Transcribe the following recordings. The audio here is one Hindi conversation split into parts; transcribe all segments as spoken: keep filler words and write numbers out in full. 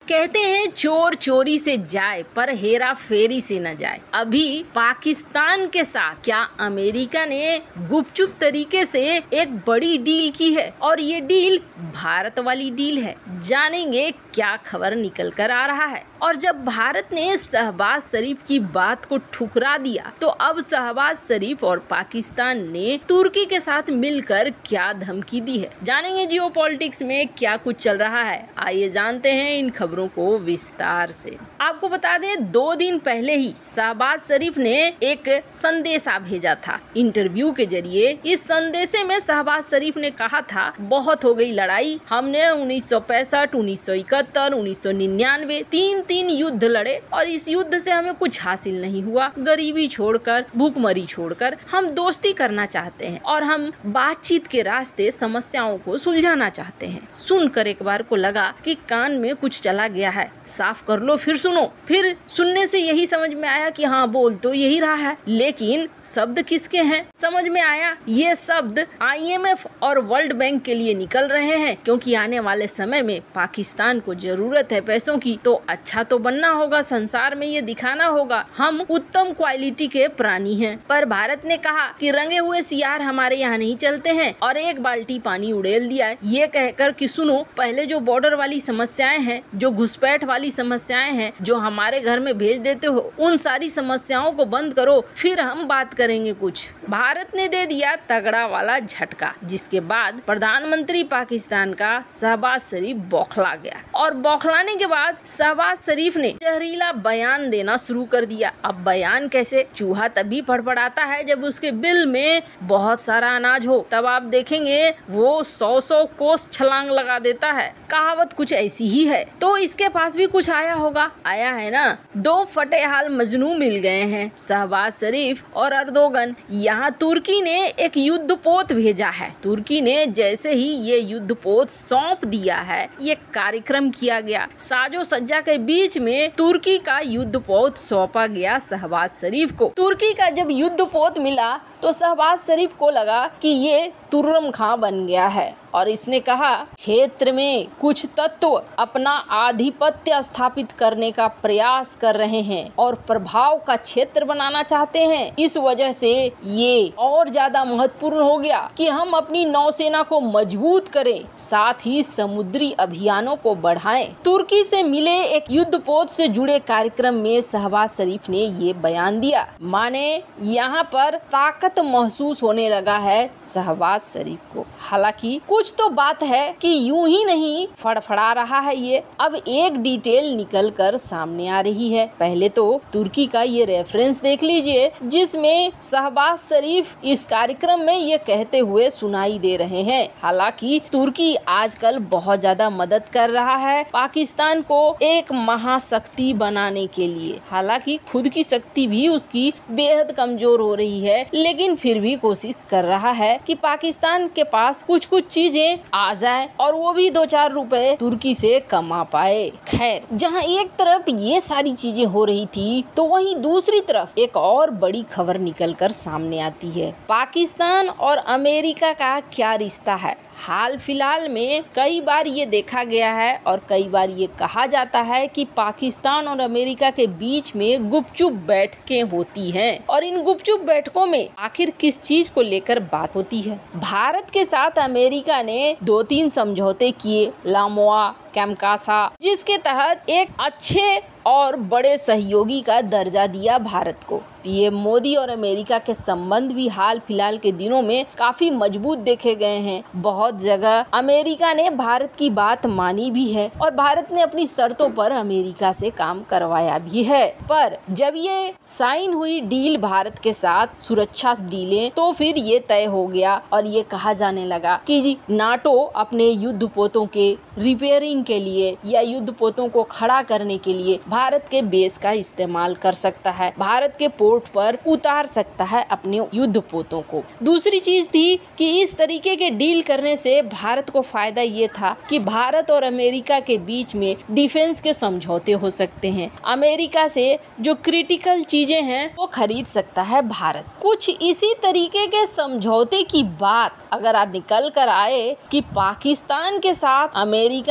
कहते हैं चोर चोरी से जाए पर हेरा फेरी से न जाए। अभी पाकिस्तान के साथ क्या अमेरिका ने गुपचुप तरीके से एक बड़ी डील की है और ये डील भारत वाली डील है। जानेंगे क्या खबर निकल कर आ रहा है। और जब भारत ने शहबाज शरीफ की बात को ठुकरा दिया तो अब शहबाज शरीफ और पाकिस्तान ने तुर्की के साथ मिलकर क्या धमकी दी है। जानेंगे जियो पॉलिटिक्स में क्या कुछ चल रहा है। आइए जानते हैं इन खबरों को विस्तार से। आपको बता दें दो दिन पहले ही शहबाज शरीफ ने एक संदेशा भेजा था इंटरव्यू के जरिए। इस संदेशे में शहबाज शरीफ ने कहा था बहुत हो गई लड़ाई, हमने उन्नीस सौ पैंसठ उन्नीस सौ इकहत्तर उन्नीस सौ निन्यानवे तीन तीन युद्ध लड़े और इस युद्ध से हमें कुछ हासिल नहीं हुआ। गरीबी छोड़कर भूखमरी छोड़कर हम दोस्ती करना चाहते हैं और हम बातचीत के रास्ते समस्याओं को सुलझाना चाहते हैं। सुनकर एक बार को लगा कि कान में कुछ चला गया है, साफ कर लो फिर सुनो। फिर सुनने से यही समझ में आया कि हाँ बोल तो यही रहा है, लेकिन शब्द किसके हैं। समझ में आया ये शब्द आई एम एफ और वर्ल्ड बैंक के लिए निकल रहे हैं, क्योंकि आने वाले समय में पाकिस्तान को जरूरत है पैसों की, तो अच्छा तो बनना होगा, संसार में ये दिखाना होगा हम उत्तम क्वालिटी के प्राणी हैं। पर भारत ने कहा कि रंगे हुए सियार हमारे यहाँ नहीं चलते हैं और एक बाल्टी पानी उड़ेल दिया है, ये कहकर कि सुनो पहले जो बॉर्डर वाली समस्याएं हैं, जो घुसपैठ वाली समस्याएं हैं, जो हमारे घर में भेज देते हो, उन सारी समस्याओं को बंद करो, फिर हम बात करेंगे कुछ। भारत ने दे दिया तगड़ा वाला झटका, जिसके बाद प्रधानमंत्री पाकिस्तान का शहबाज शरीफ बौखला गया और बौखलाने के बाद शहबाज शरीफ ने जहरीला बयान देना शुरू कर दिया। अब बयान कैसे? चूहा तभी फड़फड़ाता है जब उसके बिल में बहुत सारा अनाज हो, तब आप देखेंगे वो सौ सौ कोस छलांग लगा देता है। कहावत कुछ ऐसी ही है। तो इसके पास भी कुछ आया होगा, आया है ना। दो फटे हाल मजनू मिल गए हैं, शहबाज शरीफ और अर्दोगन। यहाँ तुर्की ने एक युद्धपोत भेजा है। तुर्की ने जैसे ही ये युद्धपोत सौंप दिया है, ये कार्यक्रम किया गया। साजो सज्जा के बीच में तुर्की का युद्धपोत सौंपा गया शहबाज शरीफ को। तुर्की का जब युद्धपोत मिला तो शहबाज शरीफ को लगा कि ये तुर्रम खां बन गया है और इसने कहा क्षेत्र में कुछ तत्व अपना आधिपत्य स्थापित करने का प्रयास कर रहे हैं और प्रभाव का क्षेत्र बनाना चाहते हैं। इस वजह से ये और ज्यादा महत्वपूर्ण हो गया कि हम अपनी नौसेना को मजबूत करें, साथ ही समुद्री अभियानों को बढ़ाएं। तुर्की से मिले एक युद्धपोत से जुड़े कार्यक्रम में शहबाज शरीफ ने ये बयान दिया। माने यहाँ पर ताकत महसूस होने लगा है शहबाज शरीफ को। हालांकि कुछ तो बात है कि यूं ही नहीं फड़फड़ा रहा है ये। अब एक डिटेल निकल कर सामने आ रही है। पहले तो तुर्की का ये रेफरेंस देख लीजिए, जिसमें शहबाज शरीफ इस कार्यक्रम में ये कहते हुए सुनाई दे रहे हैं। हालांकि तुर्की आजकल बहुत ज्यादा मदद कर रहा है पाकिस्तान को एक महाशक्ति बनाने के लिए। हालांकि खुद की शक्ति भी उसकी बेहद कमजोर हो रही है, लेकिन फिर भी कोशिश कर रहा है कि पाकिस्तान के पास कुछ कुछ चीजें आ जाए और वो भी दो चार रुपए तुर्की से कमा पाए। खैर, जहां एक तरफ ये सारी चीजें हो रही थी तो वहीं दूसरी तरफ एक और बड़ी खबर निकलकर सामने आती है। पाकिस्तान और अमेरिका का क्या रिश्ता है। हाल फिलहाल में कई बार ये देखा गया है और कई बार ये कहा जाता है कि पाकिस्तान और अमेरिका के बीच में गुपचुप बैठकें होती हैं और इन गुपचुप बैठकों में आखिर किस चीज को लेकर बात होती है। भारत के साथ अमेरिका ने दो तीन समझौते किए, लामोआ, कैमकासा, जिसके तहत एक अच्छे और बड़े सहयोगी का दर्जा दिया भारत को। पीएम मोदी और अमेरिका के संबंध भी हाल फिलहाल के दिनों में काफी मजबूत देखे गए हैं। बहुत जगह अमेरिका ने भारत की बात मानी भी है और भारत ने अपनी शर्तों पर अमेरिका से काम करवाया भी है। पर जब ये साइन हुई डील भारत के साथ, सुरक्षा डीलें, तो फिर ये तय हो गया और ये कहा जाने लगा कि जी नाटो अपने युद्धपोतों के रिपेयरिंग के लिए या युद्धपोतों को खड़ा करने के लिए भारत के बेस का इस्तेमाल कर सकता है, भारत के पोर्ट पर उतार सकता है अपने युद्धपोतों को। दूसरी चीज थी कि इस तरीके के डील करने से भारत को फायदा ये था कि भारत और अमेरिका के बीच में डिफेंस के समझौते हो सकते हैं। अमेरिका से जो क्रिटिकल चीजें हैं वो खरीद सकता है भारत। कुछ इसी तरीके के समझौते की बात अगर आज निकल कर आए कि पाकिस्तान के साथ अमेरिका ने किया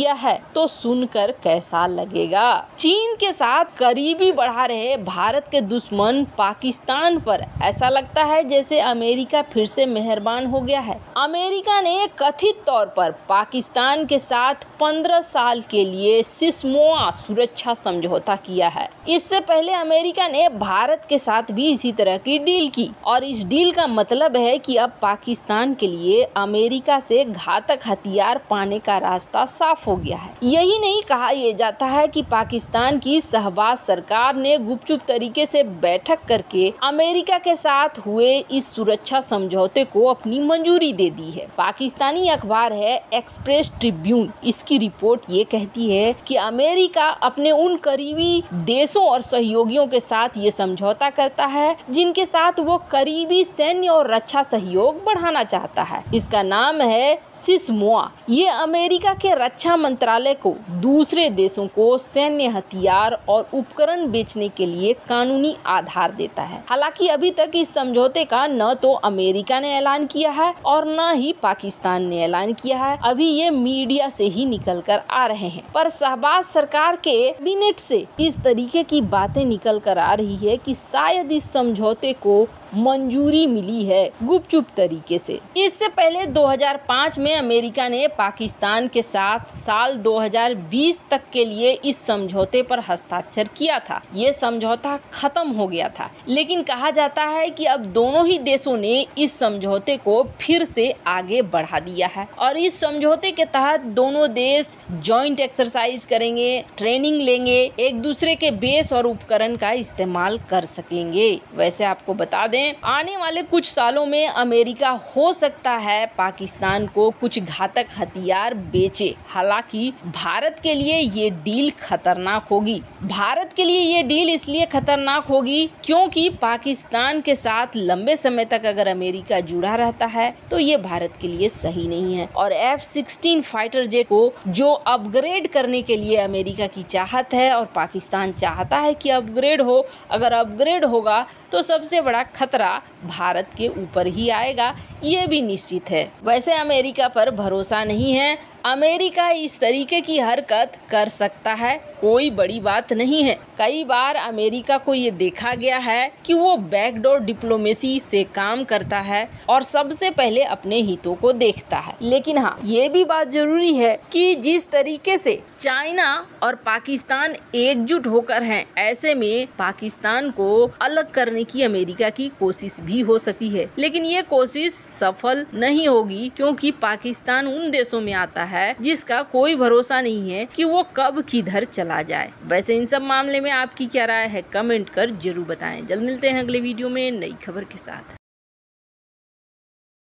किया है तो सुनकर कैसा लगेगा। चीन के साथ करीबी बढ़ा रहे भारत के दुश्मन पाकिस्तान पर ऐसा लगता है जैसे अमेरिका फिर से मेहरबान हो गया है। अमेरिका ने कथित तौर पर पाकिस्तान के साथ पंद्रह साल के लिए सिस्मोआ सुरक्षा समझौता किया है। इससे पहले अमेरिका ने भारत के साथ भी इसी तरह की डील की और इस डील का मतलब है कि अब पाकिस्तान के लिए अमेरिका से घातक हथियार पाने का रास्ता साफ हो गया है। यही नहीं, कहा यह जाता है कि पाकिस्तान की शहबाज सरकार ने गुपचुप तरीके से बैठक करके अमेरिका के साथ हुए इस सुरक्षा समझौते को अपनी मंजूरी दे दी है। पाकिस्तानी अखबार है एक्सप्रेस ट्रिब्यून, इसकी रिपोर्ट ये कहती है कि अमेरिका अपने उन करीबी देशों और सहयोगियों के साथ ये समझौता करता है जिनके साथ वो करीबी सैन्य और रक्षा सहयोग बढ़ाना चाहता है। इसका नाम है सिस्मोआ। ये अमेरिका के रक्षा मंत्रालय को दूसरे देशों को सैन्य हथियार और उपकरण बेचने के लिए कानूनी आधार देता है। हालांकि अभी तक इस समझौते का न तो अमेरिका ने ऐलान किया है और न ही पाकिस्तान ने ऐलान किया है। अभी ये मीडिया से ही निकल कर आ रहे हैं, पर शहबाज सरकार के कैबिनेट से इस तरीके की बातें निकल कर आ रही है कि शायद इस समझौते को मंजूरी मिली है गुपचुप तरीके से। इससे पहले दो हज़ार पाँच में अमेरिका ने पाकिस्तान के साथ साल दो हज़ार बीस तक के लिए इस समझौते पर हस्ताक्षर किया था। ये समझौता खत्म हो गया था, लेकिन कहा जाता है कि अब दोनों ही देशों ने इस समझौते को फिर से आगे बढ़ा दिया है और इस समझौते के तहत दोनों देश जॉइंट एक्सरसाइज करेंगे, ट्रेनिंग लेंगे, एक दूसरे के बेस और उपकरण का इस्तेमाल कर सकेंगे। वैसे आपको बता दें, आने वाले कुछ सालों में अमेरिका हो सकता है पाकिस्तान को कुछ घातक हथियार बेचे। हालांकि भारत के लिए ये डील खतरनाक होगी। भारत के लिए ये डील इसलिए खतरनाक होगी क्योंकि पाकिस्तान के साथ लंबे समय तक अगर अमेरिका जुड़ा रहता है तो ये भारत के लिए सही नहीं है। और एफ सिक्सटीन फाइटर जेट को जो अपग्रेड करने के लिए अमेरिका की चाहत है और पाकिस्तान चाहता है कि अपग्रेड हो, अगर अपग्रेड होगा तो सबसे बड़ा खतरा भारत के ऊपर ही आएगा, ये भी निश्चित है। वैसे अमेरिका पर भरोसा नहीं है। अमेरिका इस तरीके की हरकत कर सकता है, कोई बड़ी बात नहीं है। कई बार अमेरिका को ये देखा गया है कि वो बैकडोर डिप्लोमेसी से काम करता है और सबसे पहले अपने हितों को देखता है। लेकिन हाँ, ये भी बात जरूरी है कि जिस तरीके से चाइना और पाकिस्तान एकजुट होकर हैं, ऐसे में पाकिस्तान को अलग करने की अमेरिका की कोशिश भी हो सकती है, लेकिन ये कोशिश सफल नहीं होगी क्योंकि पाकिस्तान उन देशों में आता है जिसका कोई भरोसा नहीं है कि वो कब किधर चला जाए। वैसे इन सब मामले में आपकी क्या राय है, कमेंट कर जरूर बताएं। जल्द मिलते हैं अगले वीडियो में नई खबर के साथ।